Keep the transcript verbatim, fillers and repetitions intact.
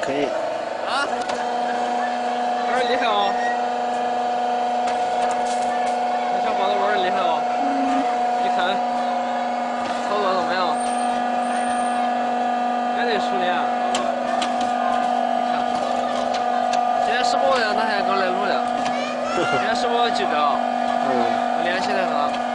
可以。 啊？玩儿厉害哦！那小伙子玩儿厉害哦！你看，操作怎么样？也得熟练啊，操作。你看，今天师傅让他还跟我来录的，今天师傅记者， 嗯， 联系的很。